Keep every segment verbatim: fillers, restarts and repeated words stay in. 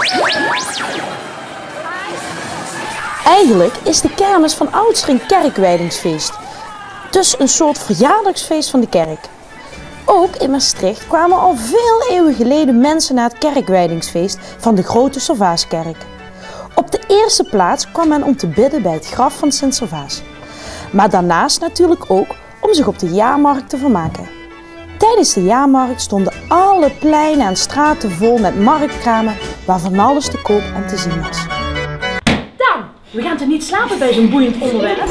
Eigenlijk is de kermis van oudsher een kerkwijdingsfeest. Dus een soort verjaardagsfeest van de kerk. Ook in Maastricht kwamen al veel eeuwen geleden mensen naar het kerkwijdingsfeest van de grote Servaaskerk. Op de eerste plaats kwam men om te bidden bij het graf van Sint Servaas. Maar daarnaast natuurlijk ook om zich op de jaarmarkt te vermaken. Tijdens de jaarmarkt stonden alle pleinen en straten vol met marktkramen waar van alles te koop en te zien was. Dan, we gaan toch niet slapen bij zo'n boeiend onderwerp?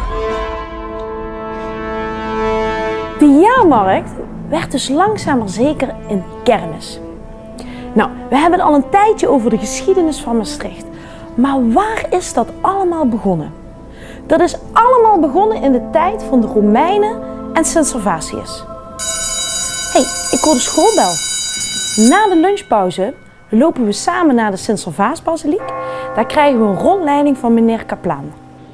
De jaarmarkt werd dus langzaam maar zeker een kermis. Nou, we hebben het al een tijdje over de geschiedenis van Maastricht. Maar waar is dat allemaal begonnen? Dat is allemaal begonnen in de tijd van de Romeinen en Sint Servatius. Hé, hey, ik hoor de schoolbel. Na de lunchpauze lopen we samen naar de Sint Servaasbasiliek. Daar krijgen we een rondleiding van meneer Kaplaan.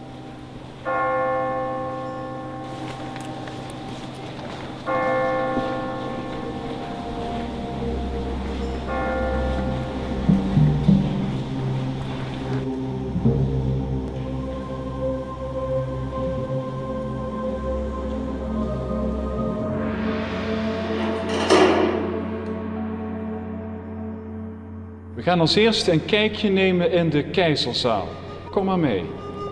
We gaan als eerste een kijkje nemen in de keizerzaal. Kom maar mee.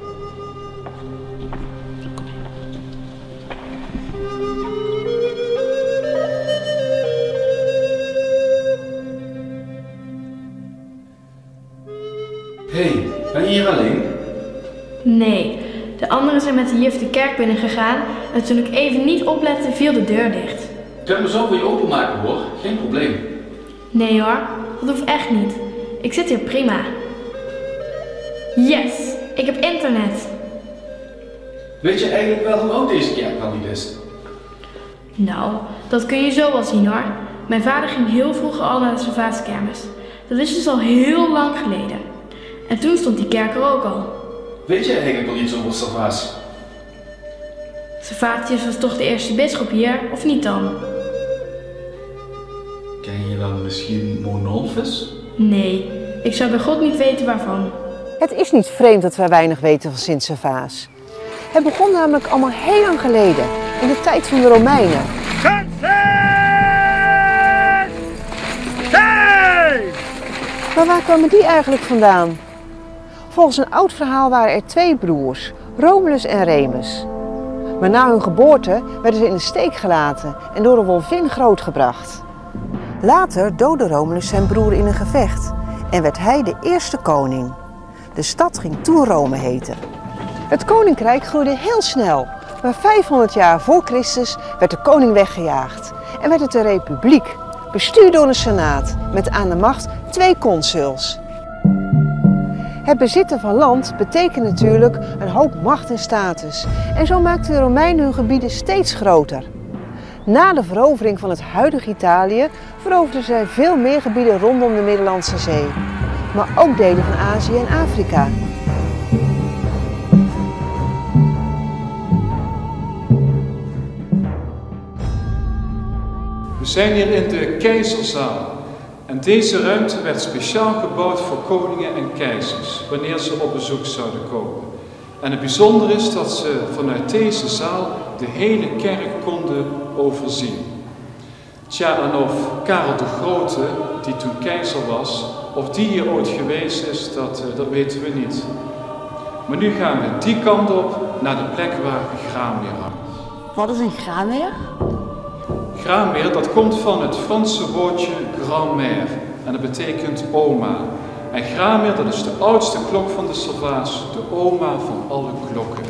Hé, hey, ben je hier alleen? Nee, de anderen zijn met de juf de kerk binnen gegaan en toen ik even niet oplette viel de deur dicht. Ik kan me zo voor je openmaken hoor, geen probleem. Nee hoor, dat hoeft echt niet. Ik zit hier prima. Yes, ik heb internet. Weet je eigenlijk wel hoe oud deze kerk wel niet is? Nou, dat kun je zo wel zien hoor. Mijn vader ging heel vroeger al naar de Servaaskermis. Dat is dus al heel lang geleden. En toen stond die kerk er ook al. Weet je eigenlijk wel iets over Servaas? Servatius was toch de eerste bisschop hier, of niet dan? Ken je dan misschien Monolfus? Nee, ik zou bij God niet weten waarvan. Het is niet vreemd dat wij weinig weten van Sint Servaas. Het begon namelijk allemaal heel lang geleden, in de tijd van de Romeinen. Maar waar kwamen die eigenlijk vandaan? Volgens een oud verhaal waren er twee broers, Romulus en Remus. Maar na hun geboorte werden ze in de steek gelaten en door een wolvin grootgebracht. Later doodde Romulus zijn broer in een gevecht en werd hij de eerste koning. De stad ging toen Rome heten. Het koninkrijk groeide heel snel, maar vijfhonderd jaar voor Christus werd de koning weggejaagd en werd het een republiek, bestuurd door een senaat met aan de macht twee consuls. Het bezitten van land betekent natuurlijk een hoop macht en status en zo maakten de Romeinen hun gebieden steeds groter. Na de verovering van het huidige Italië veroverden zij veel meer gebieden rondom de Middellandse Zee, maar ook delen van Azië en Afrika. We zijn hier in de keizerzaal. En deze ruimte werd speciaal gebouwd voor koningen en keizers, wanneer ze op bezoek zouden komen. En het bijzondere is dat ze vanuit deze zaal de hele kerk konden overzien. Tja, en of Karel de Grote, die toen keizer was, of die hier ooit geweest is, dat, dat weten we niet. Maar nu gaan we die kant op, naar de plek waar Graanmeer hangt. Wat is een graanmeer? Graanmeer, dat komt van het Franse woordje grand-mère en dat betekent oma. En Graanmeer, dat is de oudste klok van de Servaas, de oma van alle klokken.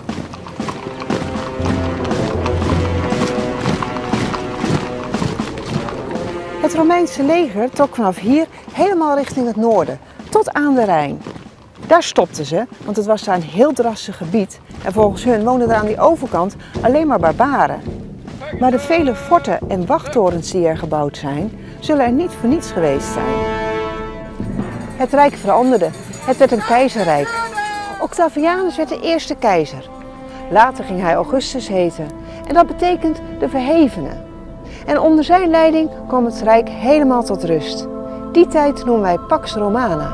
Het Romeinse leger trok vanaf hier helemaal richting het noorden, tot aan de Rijn. Daar stopten ze, want het was daar een heel drassig gebied en volgens hun woonden er aan die overkant alleen maar barbaren. Maar de vele forten en wachttorens die er gebouwd zijn, zullen er niet voor niets geweest zijn. Het rijk veranderde. Het werd een keizerrijk. Octavianus werd de eerste keizer. Later ging hij Augustus heten en dat betekent de verhevene. En onder zijn leiding kwam het rijk helemaal tot rust. Die tijd noemen wij Pax Romana.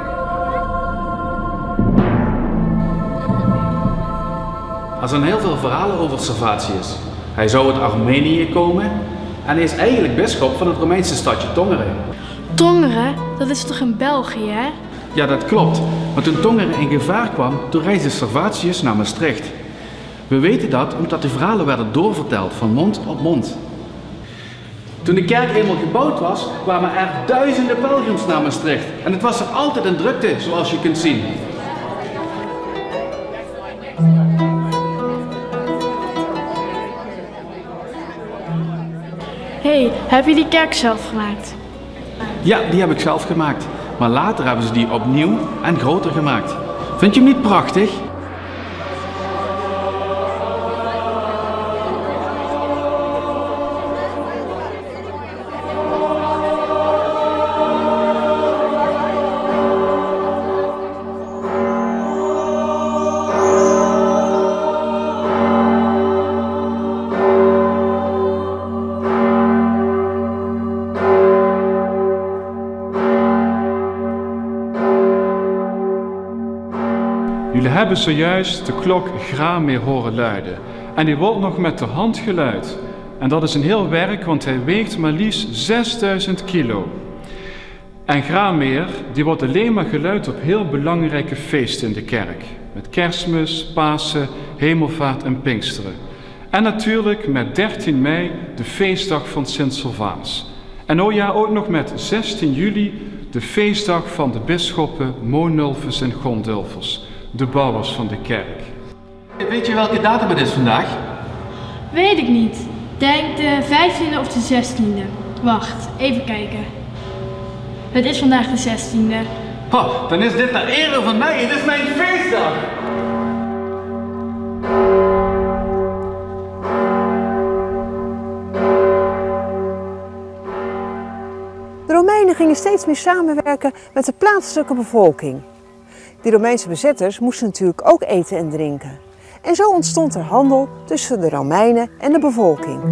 Er zijn heel veel verhalen over Servatius. Hij zou uit Armenië komen en hij is eigenlijk bisschop van het Romeinse stadje Tongeren. Tongeren, dat is toch in België, hè? Ja, dat klopt. Maar toen Tongeren in gevaar kwam, toen reisde Servatius naar Maastricht. We weten dat omdat de verhalen werden doorverteld van mond op mond. Toen de kerk eenmaal gebouwd was, kwamen er duizenden pelgrims naar Maastricht. En het was er altijd een drukte, zoals je kunt zien. Hé, hey, heb je die kerk zelf gemaakt? Ja, die heb ik zelf gemaakt. Maar later hebben ze die opnieuw en groter gemaakt. Vind je hem niet prachtig? Jullie hebben zojuist de klok Grameer horen luiden. En die wordt nog met de hand geluid. En dat is een heel werk, want hij weegt maar liefst zesduizend kilo. En Grameer, die wordt alleen maar geluid op heel belangrijke feesten in de kerk. Met Kerstmis, Pasen, Hemelvaart en Pinksteren. En natuurlijk met dertien mei, de feestdag van Sint-Servaas. En oh ja, ook nog met zestien juli, de feestdag van de bisschoppen Monulfus en Gondulfus. De bouwers van de kerk. Weet je welke datum het is vandaag? Weet ik niet. Denk de vijftiende of de zestiende. Wacht, even kijken. Het is vandaag de zestiende. Oh, dan is dit naar ere van mij. Het is mijn feestdag. De Romeinen gingen steeds meer samenwerken met de plaatselijke bevolking. Die Romeinse bezetters moesten natuurlijk ook eten en drinken. En zo ontstond er handel tussen de Romeinen en de bevolking.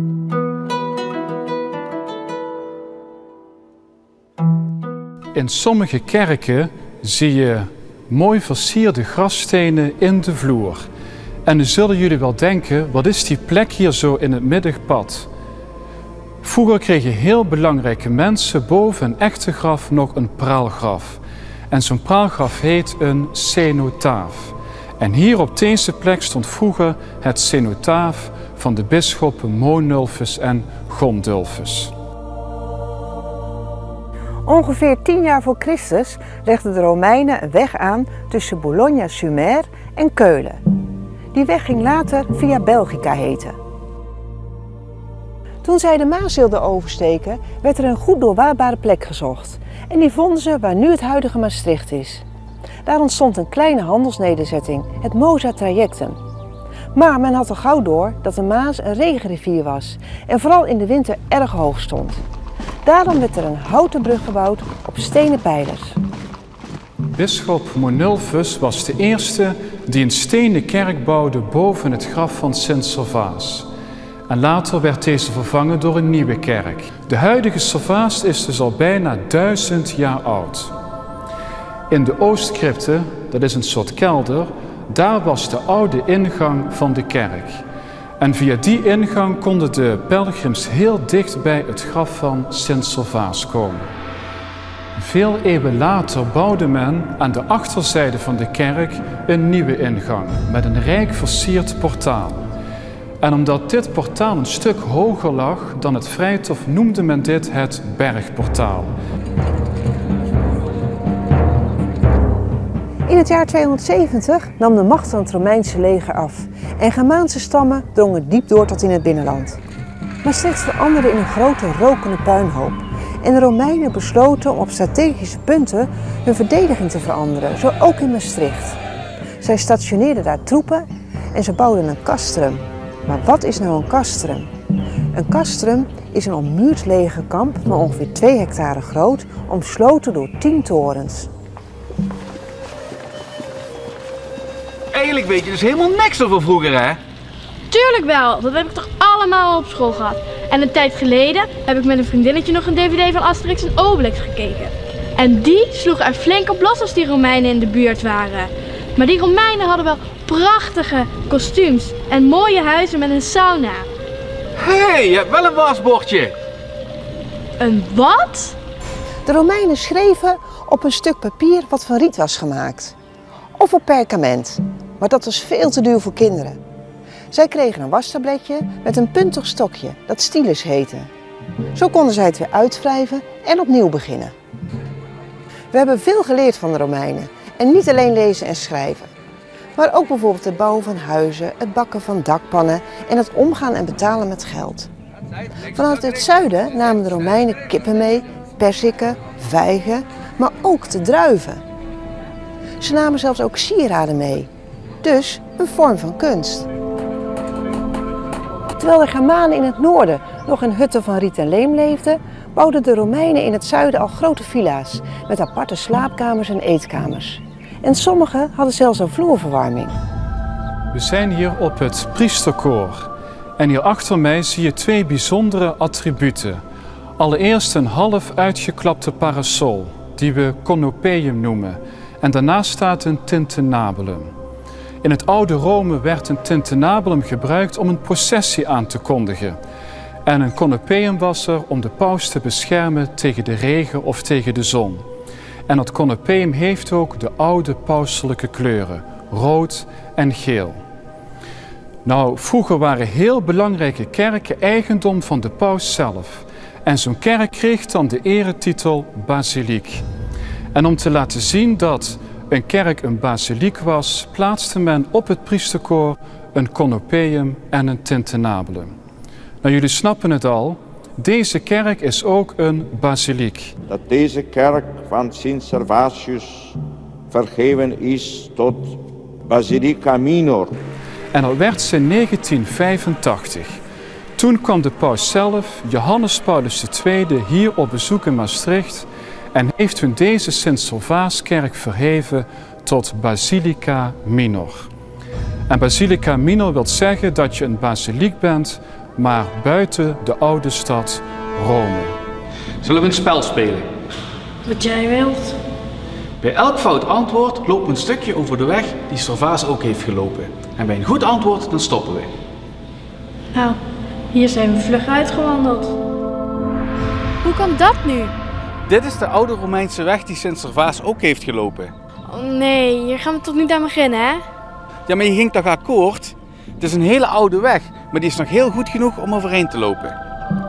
In sommige kerken zie je mooi versierde grafstenen in de vloer. En nu zullen jullie wel denken, wat is die plek hier zo in het middagpad? Vroeger kregen heel belangrijke mensen boven een echte graf nog een praalgraf. En zo'n praalgraf heet een cenotaaf. En hier op deze plek stond vroeger het cenotaaf van de bisschoppen Monulfus en Gondulfus. Ongeveer tien jaar voor Christus legden de Romeinen een weg aan tussen Bologna-sur-Mer en Keulen. Die weg ging later Via Belgica heten. Toen zij de Maas wilden oversteken, werd er een goed doorwaadbare plek gezocht. En die vonden ze waar nu het huidige Maastricht is. Daar ontstond een kleine handelsnederzetting, het Mosa Trajectum. Maar men had al gauw door dat de Maas een regenrivier was en vooral in de winter erg hoog stond. Daarom werd er een houten brug gebouwd op stenen pijlers. Bisschop Monulfus was de eerste die een stenen kerk bouwde boven het graf van Sint-Servaas. En later werd deze vervangen door een nieuwe kerk. De huidige Servaas is dus al bijna duizend jaar oud. In de oostcrypte, dat is een soort kelder, daar was de oude ingang van de kerk. En via die ingang konden de pelgrims heel dicht bij het graf van Sint-Servaas komen. Veel eeuwen later bouwde men aan de achterzijde van de kerk een nieuwe ingang met een rijk versierd portaal. En omdat dit portaal een stuk hoger lag dan het Vrijthof, noemde men dit het Bergportaal. In het jaar tweehonderdzeventig nam de macht van het Romeinse leger af en Germaanse stammen drongen diep door tot in het binnenland. Maastricht veranderde in een grote rokende puinhoop en de Romeinen besloten om op strategische punten hun verdediging te veranderen, zo ook in Maastricht. Zij stationeerden daar troepen en ze bouwden een castrum. Maar wat is nou een castrum? Een castrum is een ommuurd legerkamp van ongeveer twee hectare groot, omsloten door tien torens. Eigenlijk weet je dus helemaal niks over vroeger, hè? Tuurlijk wel, dat heb ik toch allemaal op school gehad. En een tijd geleden heb ik met een vriendinnetje nog een dvd van Asterix en Obelix gekeken. En die sloegen er flink op los als die Romeinen in de buurt waren. Maar die Romeinen hadden wel prachtige kostuums en mooie huizen met een sauna. Hé, hey, je hebt wel een wasbordje. Een wat? De Romeinen schreven op een stuk papier wat van riet was gemaakt. Of op perkament, maar dat was veel te duur voor kinderen. Zij kregen een wastabletje met een puntig stokje, dat stylus heette. Zo konden zij het weer uitwrijven en opnieuw beginnen. We hebben veel geleerd van de Romeinen. En niet alleen lezen en schrijven. Maar ook bijvoorbeeld het bouwen van huizen, het bakken van dakpannen en het omgaan en betalen met geld. Vanuit het zuiden namen de Romeinen kippen mee, perziken, vijgen, maar ook de druiven. Ze namen zelfs ook sieraden mee. Dus een vorm van kunst. Terwijl de Germanen in het noorden nog in hutten van riet en leem leefden, bouwden de Romeinen in het zuiden al grote villa's met aparte slaapkamers en eetkamers. En sommigen hadden zelfs al vloerverwarming. We zijn hier op het priesterkoor en hier achter mij zie je twee bijzondere attributen. Allereerst een half uitgeklapte parasol, die we conopeum noemen. En daarnaast staat een tintinnabulum. In het oude Rome werd een tintinnabulum gebruikt om een processie aan te kondigen. En een conopeum was er om de paus te beschermen tegen de regen of tegen de zon. En dat conopeum heeft ook de oude pauselijke kleuren, rood en geel. Nou, vroeger waren heel belangrijke kerken eigendom van de paus zelf. En zo'n kerk kreeg dan de eretitel basiliek. En om te laten zien dat een kerk een basiliek was, plaatste men op het priesterkoor een conopeum en een tintinnabulum. Nou, jullie snappen het al, deze kerk is ook een basiliek. Dat deze kerk van Sint Servatius vergeven is tot Basilica Minor. En dat werd ze in negentien vijfentachtig. Toen kwam de paus zelf, Johannes Paulus de tweede, hier op bezoek in Maastricht en heeft hun deze Sint-Servaaskerk verheven tot Basilica Minor. En Basilica Minor wil zeggen dat je een basiliek bent, maar buiten de oude stad Rome. Zullen we een spel spelen? Wat jij wilt. Bij elk fout antwoord lopen we een stukje over de weg die Servaas ook heeft gelopen. En bij een goed antwoord, dan stoppen we. Nou, hier zijn we vlug uitgewandeld. Hoe kan dat nu? Dit is de oude Romeinse weg die Sint Servaas ook heeft gelopen. Oh nee, hier gaan we toch niet aan beginnen, hè? Ja, maar je ging toch akkoord? Het is een hele oude weg, maar die is nog heel goed genoeg om overheen te lopen.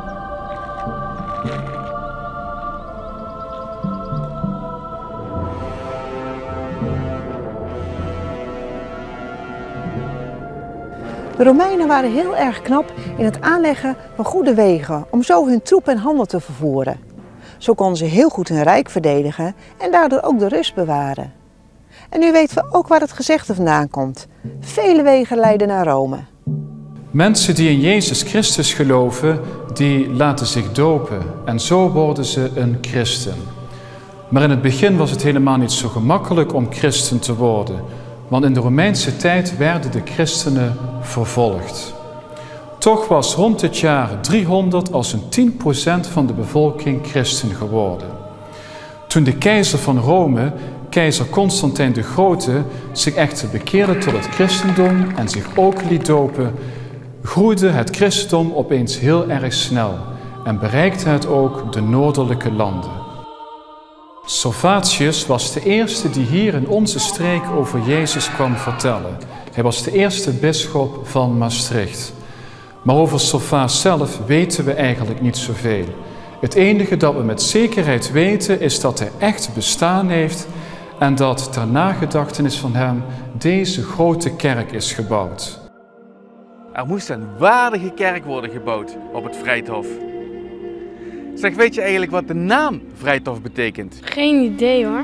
De Romeinen waren heel erg knap in het aanleggen van goede wegen om zo hun troep en handel te vervoeren. Zo konden ze heel goed hun rijk verdedigen en daardoor ook de rust bewaren. En nu weten we ook waar het gezegde vandaan komt. Vele wegen leiden naar Rome. Mensen die in Jezus Christus geloven, die laten zich dopen en zo worden ze een christen. Maar in het begin was het helemaal niet zo gemakkelijk om christen te worden, want in de Romeinse tijd werden de christenen vervolgd. Toch was rond het jaar driehonderd al zo'n tien procent van de bevolking christen geworden. Toen de keizer van Rome, keizer Constantijn de Grote, zich echter bekeerde tot het christendom en zich ook liet dopen, groeide het christendom opeens heel erg snel en bereikte het ook de noordelijke landen. Servatius was de eerste die hier in onze streek over Jezus kwam vertellen. Hij was de eerste bisschop van Maastricht. Maar over Servaas zelf weten we eigenlijk niet zoveel. Het enige dat we met zekerheid weten is dat hij echt bestaan heeft en dat ter nagedachtenis van hem deze grote kerk is gebouwd. Er moest een waardige kerk worden gebouwd op het Vrijthof. Zeg, weet je eigenlijk wat de naam Vrijthof betekent? Geen idee hoor.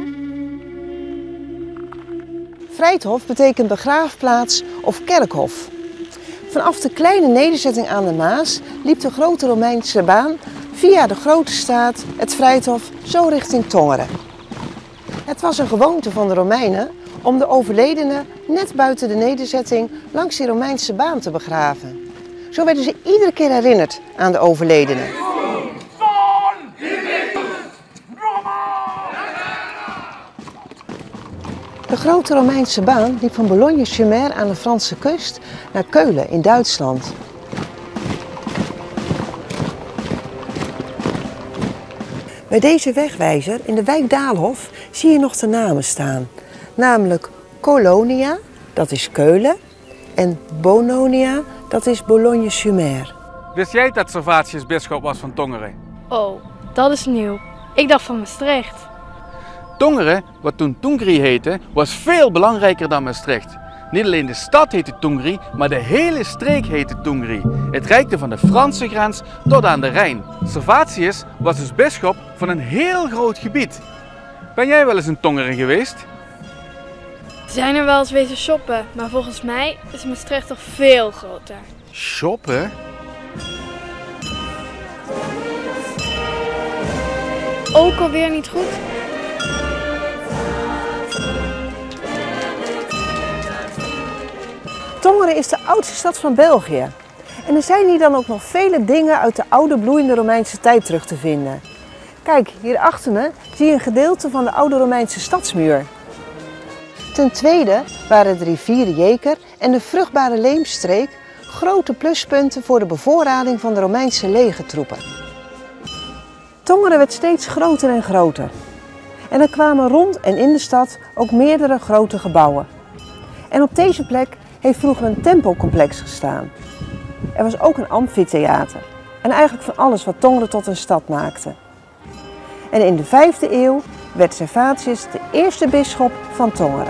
Vrijthof betekent begraafplaats of kerkhof. Vanaf de kleine nederzetting aan de Maas liep de grote Romeinse baan via de Grote Straat, het Vrijthof, zo richting Tongeren. Het was een gewoonte van de Romeinen om de overledenen net buiten de nederzetting langs die Romeinse baan te begraven. Zo werden ze iedere keer herinnerd aan de overledenen. De grote Romeinse baan liep van Boulogne-sur-Mer aan de Franse kust naar Keulen in Duitsland. Bij deze wegwijzer in de wijk Daalhof zie je nog de namen staan. Namelijk Colonia, dat is Keulen, en Bononia, dat is Boulogne-sur-Mer. Wist jij dat Servatius bisschop was van Tongeren? Oh, dat is nieuw. Ik dacht van Maastricht. Tongeren, wat toen Tungri heette, was veel belangrijker dan Maastricht. Niet alleen de stad heette Tungri, maar de hele streek heette Tungri. Het reikte van de Franse grens tot aan de Rijn. Servatius was dus bisschop van een heel groot gebied. Ben jij wel eens in Tongeren geweest? We zijn er wel eens wezen shoppen, maar volgens mij is Maastricht toch veel groter. Shoppen? Ook alweer niet goed? Tongeren is de oudste stad van België. En er zijn hier dan ook nog vele dingen uit de oude bloeiende Romeinse tijd terug te vinden. Kijk, hier achter me zie je een gedeelte van de oude Romeinse stadsmuur. Ten tweede waren de rivier Jeker en de vruchtbare Leemstreek grote pluspunten voor de bevoorrading van de Romeinse legertroepen. Tongeren werd steeds groter en groter. En er kwamen rond en in de stad ook meerdere grote gebouwen. En op deze plek heeft vroeger een tempelcomplex gestaan. Er was ook een amfitheater en eigenlijk van alles wat Tongeren tot een stad maakte. En in de vijfde eeuw werd Servatius de eerste bisschop van Tongeren.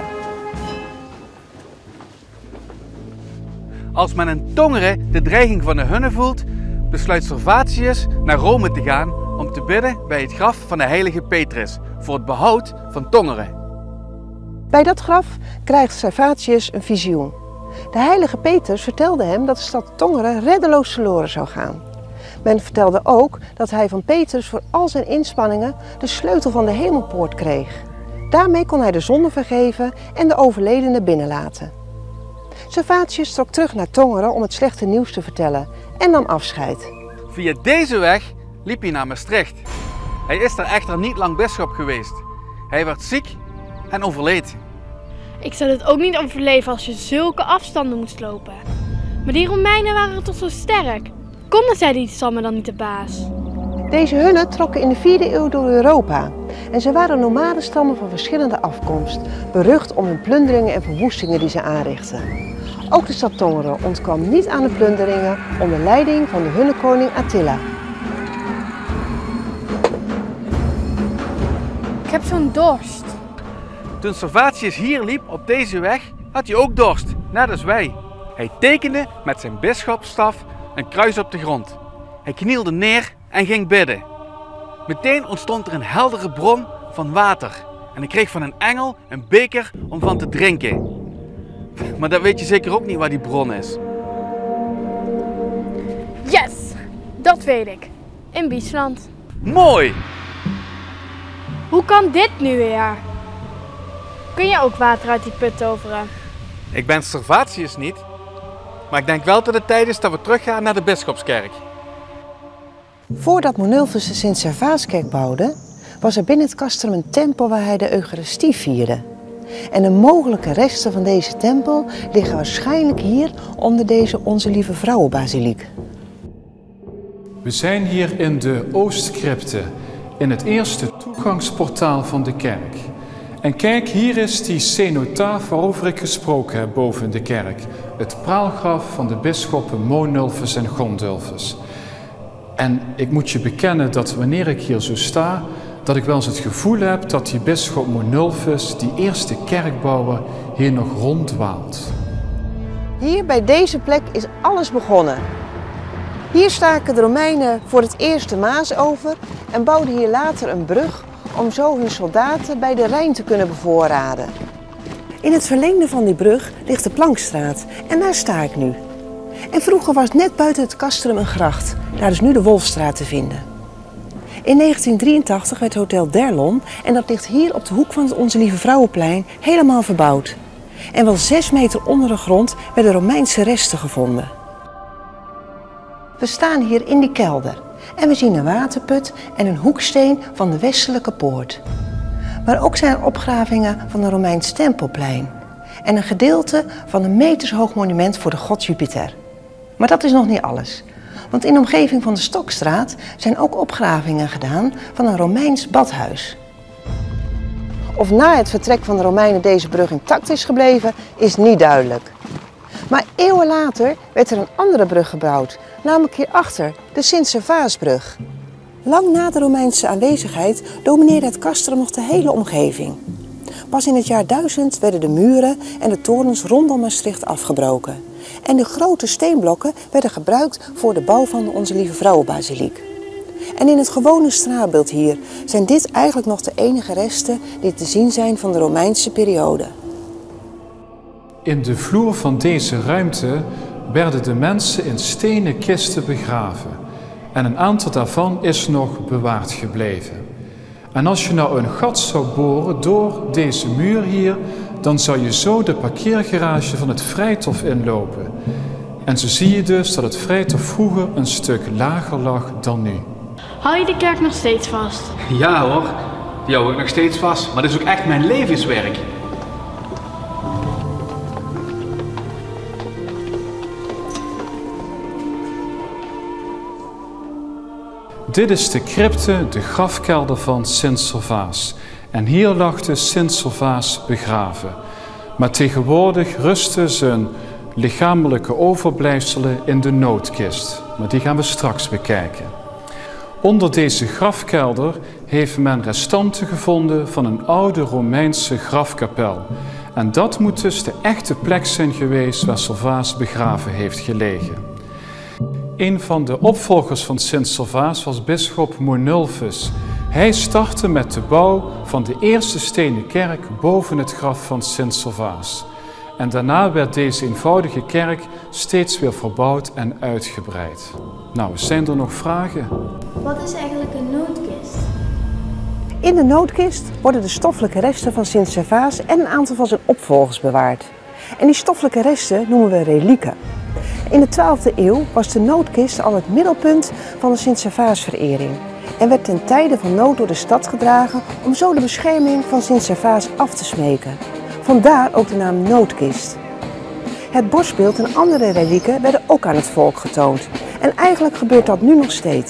Als men in Tongeren de dreiging van de Hunnen voelt, besluit Servatius naar Rome te gaan om te bidden bij het graf van de heilige Petrus voor het behoud van Tongeren. Bij dat graf krijgt Servatius een visioen. De heilige Petrus vertelde hem dat de stad Tongeren reddeloos verloren zou gaan. Men vertelde ook dat hij van Petrus voor al zijn inspanningen de sleutel van de hemelpoort kreeg. Daarmee kon hij de zonde vergeven en de overledenen binnenlaten. Servatius trok terug naar Tongeren om het slechte nieuws te vertellen en nam afscheid. Via deze weg liep hij naar Maastricht. Hij is daar echter niet lang bisschop geweest. Hij werd ziek en overleed. Ik zou het ook niet overleven als je zulke afstanden moest lopen. Maar die Romeinen waren toch zo sterk? Konden zij die stammen dan niet de baas? Deze Hunnen trokken in de vierde eeuw door Europa. En ze waren nomadenstammen van verschillende afkomst, berucht om hun plunderingen en verwoestingen die ze aanrichtten. Ook de stad Tongeren ontkwam niet aan de plunderingen onder leiding van de Hunnenkoning Attila. Ik heb zo'n dorst. Toen Servatius hier liep op deze weg, had hij ook dorst, net als wij. Hij tekende met zijn bisschopsstaf een kruis op de grond. Hij knielde neer en ging bidden. Meteen ontstond er een heldere bron van water. En hij kreeg van een engel een beker om van te drinken. Maar dat weet je zeker ook niet waar die bron is. Yes, dat weet ik. In Biesland. Mooi! Hoe kan dit nu weer? Kun je ook water uit die put toveren? Ik ben Servatius niet, maar ik denk wel dat het tijd is dat we teruggaan naar de bisschopskerk. Voordat Monulfus de Sint-Servaatskerk bouwde, was er binnen het castrum een tempel waar hij de Eucharistie vierde. En de mogelijke resten van deze tempel liggen waarschijnlijk hier onder deze Onze Lieve Vrouwenbasiliek. We zijn hier in de Oostcrypte, in het eerste toegangsportaal van de kerk. En kijk, hier is die cenotaaf waarover ik gesproken heb boven de kerk. Het praalgraf van de bisschoppen Monulfus en Gondulfus. En ik moet je bekennen dat wanneer ik hier zo sta, dat ik wel eens het gevoel heb dat die bisschop Monulfus, die eerste kerkbouwer, hier nog ronddwaalt. Hier bij deze plek is alles begonnen. Hier staken de Romeinen voor het eerst de Maas over en bouwden hier later een brug om zo hun soldaten bij de Rijn te kunnen bevoorraden. In het verlengde van die brug ligt de Plankstraat en daar sta ik nu. En vroeger was net buiten het castrum een gracht, daar is nu de Wolfstraat te vinden. In negentien drieëntachtig werd Hotel Derlon, en dat ligt hier op de hoek van het Onze Lieve Vrouwenplein, helemaal verbouwd. En wel zes meter onder de grond werden Romeinse resten gevonden. We staan hier in die kelder en we zien een waterput en een hoeksteen van de westelijke poort. Maar ook zijn er opgravingen van een Romeins tempelplein en een gedeelte van een metershoog monument voor de god Jupiter. Maar dat is nog niet alles. Want in de omgeving van de Stokstraat zijn ook opgravingen gedaan van een Romeins badhuis. Of na het vertrek van de Romeinen deze brug intact is gebleven, is niet duidelijk. Maar eeuwen later werd er een andere brug gebouwd, namelijk hierachter, de Sint-Servaasbrug. Lang na de Romeinse aanwezigheid domineerde het castrum nog de hele omgeving. Pas in het jaar duizend werden de muren en de torens rondom Maastricht afgebroken. En de grote steenblokken werden gebruikt voor de bouw van de Onze Lieve Vrouwenbasiliek. En in het gewone straatbeeld hier zijn dit eigenlijk nog de enige resten die te zien zijn van de Romeinse periode. In de vloer van deze ruimte werden de mensen in stenen kisten begraven. En een aantal daarvan is nog bewaard gebleven. En als je nou een gat zou boren door deze muur hier, dan zou je zo de parkeergarage van het Vrijthof inlopen. En zo zie je dus dat het Vrijthof vroeger een stuk lager lag dan nu. Hou je de kerk nog steeds vast? Ja hoor, die hou ik nog steeds vast, maar dat is ook echt mijn levenswerk. Dit is de crypte, de grafkelder van Sint-Servaas. En hier lag de Sint-Servaas begraven. Maar tegenwoordig rusten zijn lichamelijke overblijfselen in de noodkist. Maar die gaan we straks bekijken. Onder deze grafkelder heeft men restanten gevonden van een oude Romeinse grafkapel. En dat moet dus de echte plek zijn geweest waar Servaas begraven heeft gelegen. Een van de opvolgers van Sint-Servaas was bisschop Monulfus. Hij startte met de bouw van de eerste stenen kerk boven het graf van Sint-Servaas. En daarna werd deze eenvoudige kerk steeds weer verbouwd en uitgebreid. Nou, zijn er nog vragen? Wat is eigenlijk een noodkist? In de noodkist worden de stoffelijke resten van Sint-Servaas en een aantal van zijn opvolgers bewaard. En die stoffelijke resten noemen we relieken. In de twaalfde eeuw was de noodkist al het middelpunt van de Sint-Servaasverering en werd ten tijde van nood door de stad gedragen om zo de bescherming van Sint-Servaas af te smeken. Vandaar ook de naam noodkist. Het borstbeeld en andere relieken werden ook aan het volk getoond. En eigenlijk gebeurt dat nu nog steeds.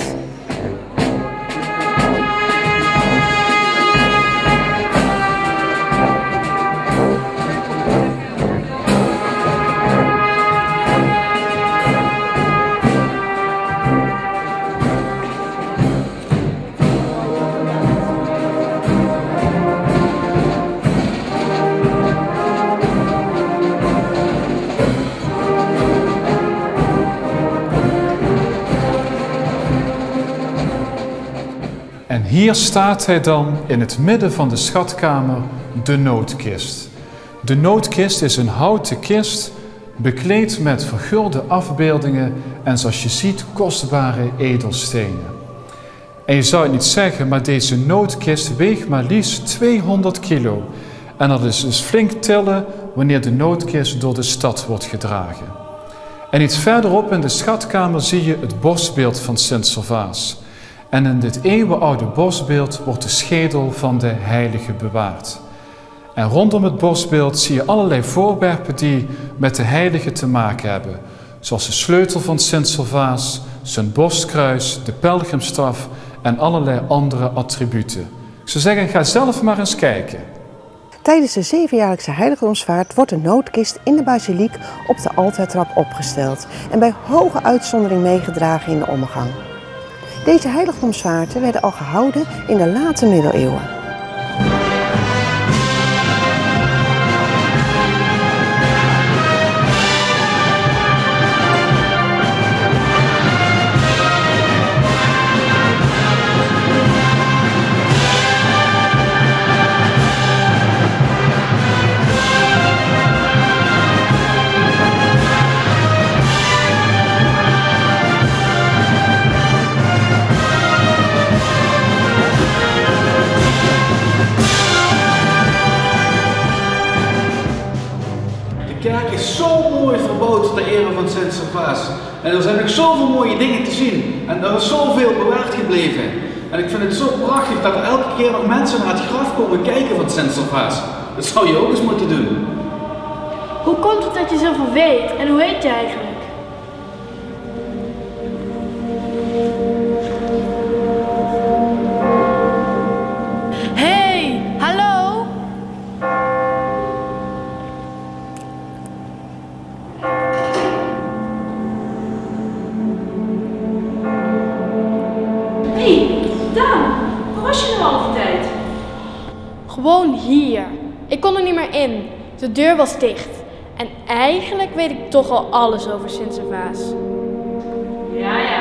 En hier staat hij dan in het midden van de schatkamer, de noodkist. De noodkist is een houten kist, bekleed met vergulde afbeeldingen en zoals je ziet kostbare edelstenen. En je zou het niet zeggen, maar deze noodkist weegt maar liefst tweehonderd kilo. En dat is dus flink tillen wanneer de noodkist door de stad wordt gedragen. En iets verderop in de schatkamer zie je het borstbeeld van Sint-Servaas. En in dit eeuwenoude borstbeeld wordt de schedel van de heilige bewaard. En rondom het borstbeeld zie je allerlei voorwerpen die met de heilige te maken hebben. Zoals de sleutel van Sint-Servaas, zijn borstkruis, de pelgrimstaf en allerlei andere attributen. Ik zou zeggen, ga zelf maar eens kijken. Tijdens de zevenjaarlijkse heiligdomsvaart wordt de noodkist in de basiliek op de altaartrap opgesteld en bij hoge uitzondering meegedragen in de omgang. Deze heiligdomsvaarten werden al gehouden in de late middeleeuwen. gebouwd ter ere van Sint-Servaas. En er zijn nog zoveel mooie dingen te zien. En er is zoveel bewaard gebleven. En ik vind het zo prachtig dat er elke keer nog mensen naar het graf komen kijken van Sint-Servaas. Dat zou je ook eens moeten doen. Hoe komt het dat je zoveel weet en hoe heet je eigenlijk? Hey, hallo? Hé, Daan, waar was je nou al die tijd? Gewoon hier. Ik kon er niet meer in. De deur was dicht. En eigenlijk weet ik toch al alles over Sint-Servaas. Ja, ja.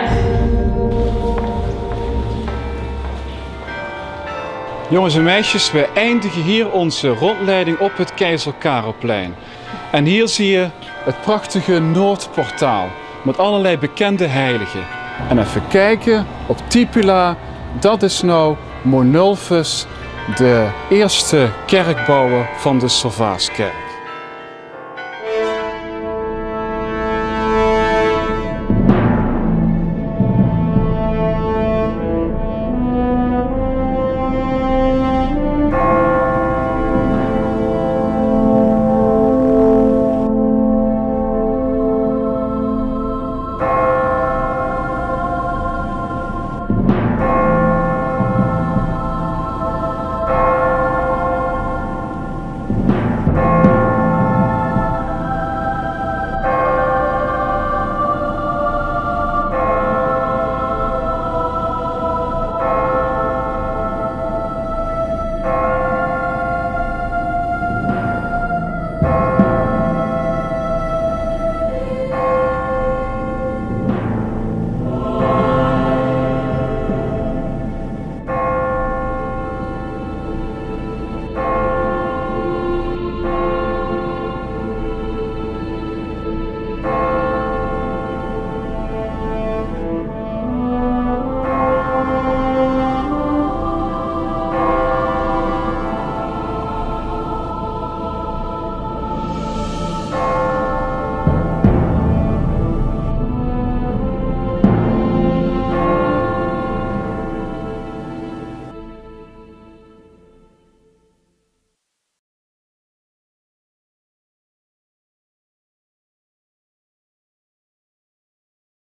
Jongens en meisjes, wij eindigen hier onze rondleiding op het Keizer Karelplein. En hier zie je het prachtige Noordportaal met allerlei bekende heiligen. En even kijken op Tipula, dat is nou Monulfus, de eerste kerkbouwer van de Servaaskerk.